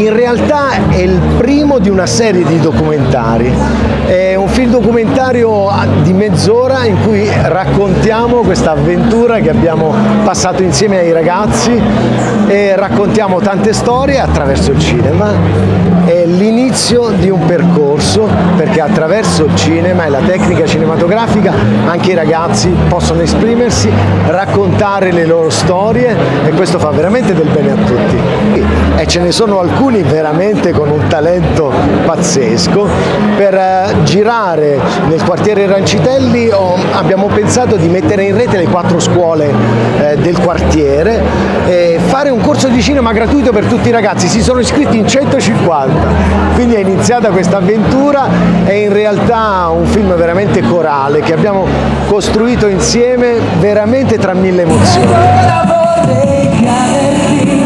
In realtà è il primo di una serie di documentari, è un film documentario di mezz'ora in cui raccontiamo questa avventura che abbiamo passato insieme ai ragazzi e raccontiamo tante storie attraverso il cinema. È l'inizio di un percorso, perché attraverso il cinema e la tecnica cinematografica anche i ragazzi possono esprimersi, raccontare le loro storie, e questo fa veramente del bene a tutti. E ce ne sono alcuni veramente con un talento pazzesco. Per girare nel quartiere Rancitelli abbiamo pensato di mettere in rete le 4 scuole del quartiere e fare un corso di cinema gratuito per tutti i ragazzi. Si sono iscritti in 150, quindi è iniziata questa avventura. È in realtà un film veramente corale che abbiamo costruito insieme, veramente tra mille emozioni.